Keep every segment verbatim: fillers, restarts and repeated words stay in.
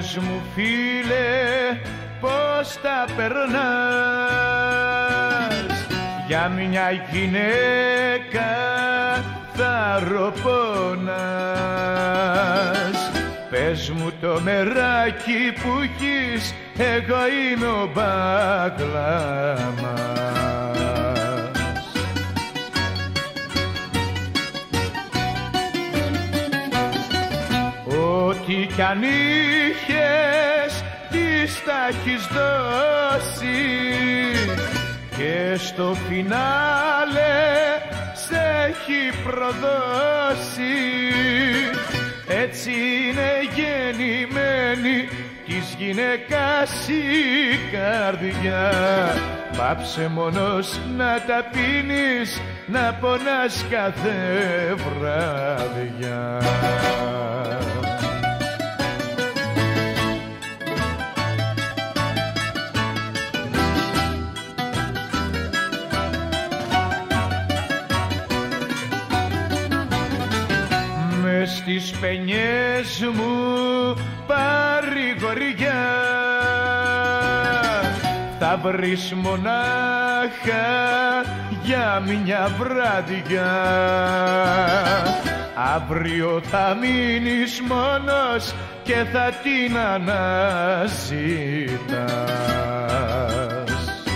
Πες μου φίλε πως τα περνάς για μια γυναίκα θα ροπώνας. Πες μου το μεράκι που έχεις, εγώ είμαι ο μπαγκλαμάς. Ό,τι κι αν είχες της τα έχεις δώσει και στο φινάλε σε έχει προδώσει. Έτσι είναι γεννημένη της γυναίκας η καρδιά. Πάψε μόνος να τα πίνεις, να πονάς κάθε βραδιά. Μες στις παινιές μου παρηγοριά θα βρεις μονάχα για μια βράδια. Αύριο θα μείνεις μόνος και θα την αναζητάς.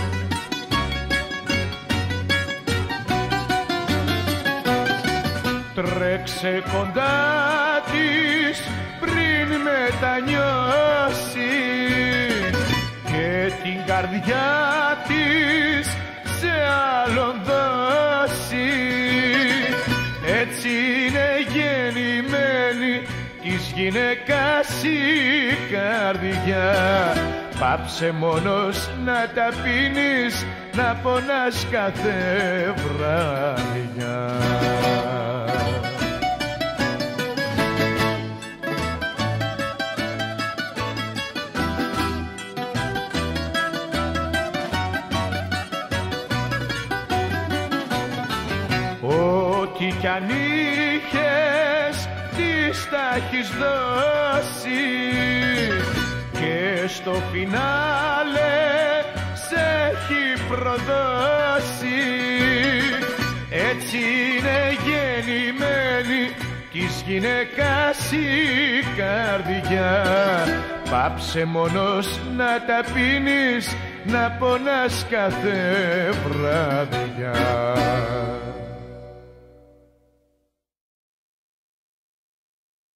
Τρέξε κοντά της πριν μετανιώσει και την καρδιά της σε άλλον δώσει. Έτσι είναι γεννημένη της γυναίκας η καρδιά. Πάψε μόνος να τα πίνεις, να πονάς κάθε βραδιά. Ό,τι κι αν είχες της τα έχεις δώσει και στο φινάλε σε έχει προδώσει. Έτσι είναι γεννημένη της γυναίκας η καρδιά. Πάψε μόνος να τα πίνεις, να πονάς κάθε βραδιά.